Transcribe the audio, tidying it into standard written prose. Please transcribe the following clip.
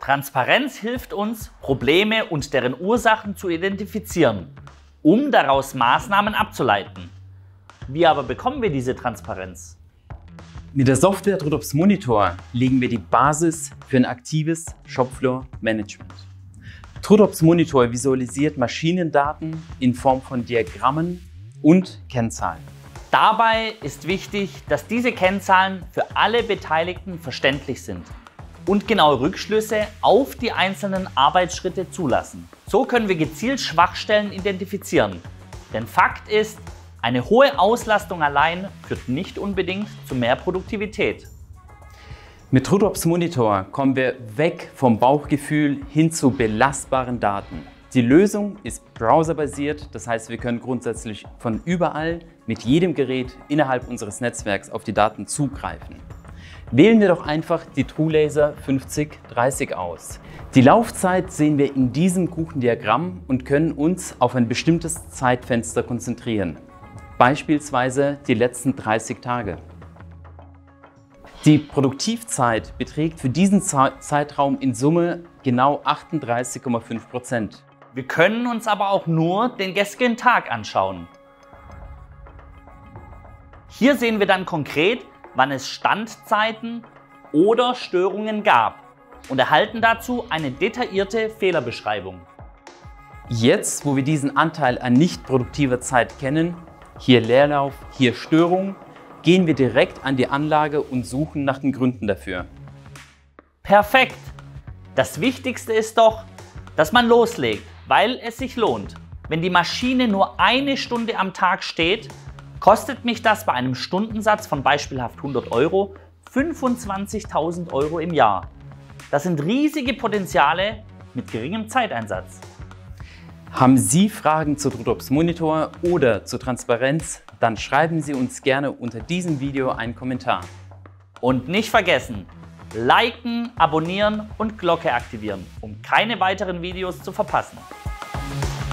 Transparenz hilft uns, Probleme und deren Ursachen zu identifizieren, um daraus Maßnahmen abzuleiten. Wie aber bekommen wir diese Transparenz? Mit der Software TrueDops Monitor legen wir die Basis für ein aktives Shopfloor-Management. TrueDops Monitor visualisiert Maschinendaten in Form von Diagrammen und Kennzahlen. Dabei ist wichtig, dass diese Kennzahlen für alle Beteiligten verständlich sind und genaue Rückschlüsse auf die einzelnen Arbeitsschritte zulassen. So können wir gezielt Schwachstellen identifizieren. Denn Fakt ist, eine hohe Auslastung allein führt nicht unbedingt zu mehr Produktivität. Mit TrueDops Monitor kommen wir weg vom Bauchgefühl hin zu belastbaren Daten. Die Lösung ist browserbasiert, das heißt, wir können grundsätzlich von überall mit jedem Gerät innerhalb unseres Netzwerks auf die Daten zugreifen. Wählen wir doch einfach die TrueLaser 5030 aus. Die Laufzeit sehen wir in diesem Kuchendiagramm und können uns auf ein bestimmtes Zeitfenster konzentrieren. Beispielsweise die letzten 30 Tage. Die Produktivzeit beträgt für diesen Zeitraum in Summe genau 38,5%. Wir können uns aber auch nur den gestrigen Tag anschauen. Hier sehen wir dann konkret, wann es Standzeiten oder Störungen gab und erhalten dazu eine detaillierte Fehlerbeschreibung. Jetzt, wo wir diesen Anteil an nicht produktiver Zeit kennen, hier Leerlauf, hier Störung, gehen wir direkt an die Anlage und suchen nach den Gründen dafür. Perfekt! Das Wichtigste ist doch, dass man loslegt, weil es sich lohnt. Wenn die Maschine nur eine Stunde am Tag steht, kostet mich das bei einem Stundensatz von beispielhaft 100 € 25.000 € im Jahr. Das sind riesige Potenziale mit geringem Zeiteinsatz. Haben Sie Fragen zu TrueDops Monitor oder zur Transparenz? Dann schreiben Sie uns gerne unter diesem Video einen Kommentar. Und nicht vergessen, liken, abonnieren und Glocke aktivieren, um keine weiteren Videos zu verpassen.